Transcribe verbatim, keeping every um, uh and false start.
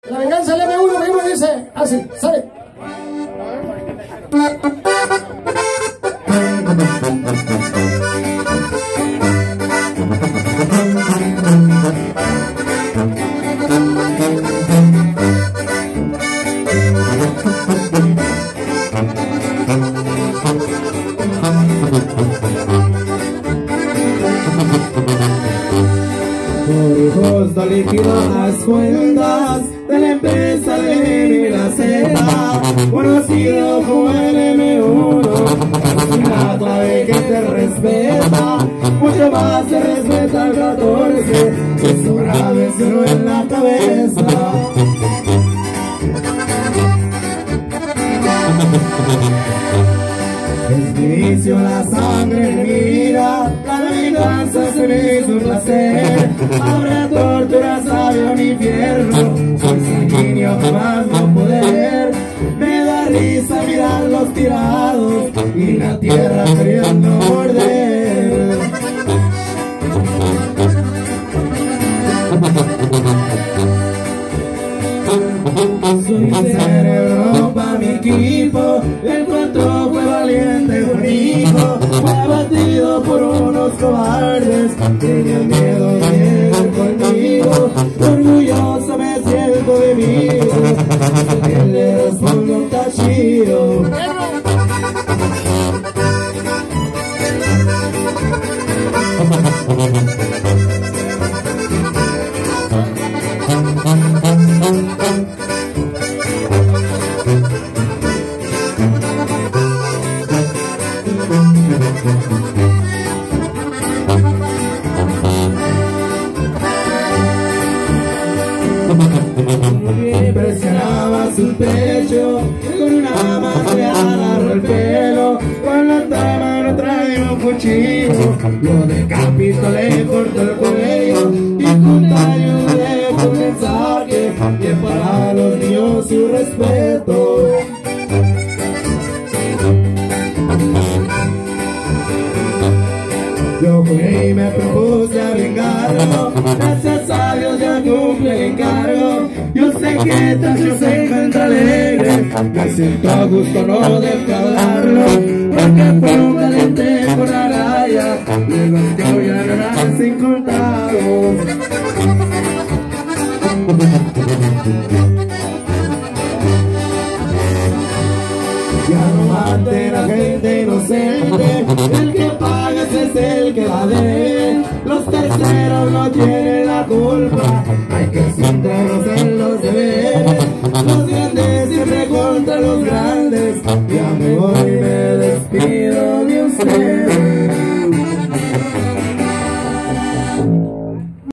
La venganza del eme uno, mismo dice así, sale. Justo liquidó las cuentas de la empresa de la seda, conocido como el eme uno, es una clave que te respeta, mucho más se respeta al catorce, que su grave solo en la cabeza. Es mi vicio, la sangre mira, la venganza se me hizo un placer. Habrá tortura, sabe un infierno, soy sanguíneo jamás no poder. Me da risa mirar los tirados y la tierra queriendo morder. Soy cerebro pa' mi equipo, el cuatro fue valiente conmigo, fue abatido por unos cobardes, tenían miedo de ir conmigo, orgulloso me siento de mí, él le responde un tachillo. Impresionaba su pecho, con una mano le agarró el pelo, con la otra mano traía un cuchillo, lo decapitó, le cortó el cuello, y con tallo dejó un mensaje, que para los niños su respeto. Yo fui y me propuse a vengarlo, gracias a Dios ya cumple el encargo. Yo sé que Tacho se encuentra alegre, me siento a gusto no defraudarlo, porque fue un caliente con la raya, luego yo ya no eran sin contados. Ya no maten a gente inocente, el que paga ese es el que la debe. Los terceros no tienen la culpa, hay que centrarnos en los deberes. Los grandes siempre contra los grandes, y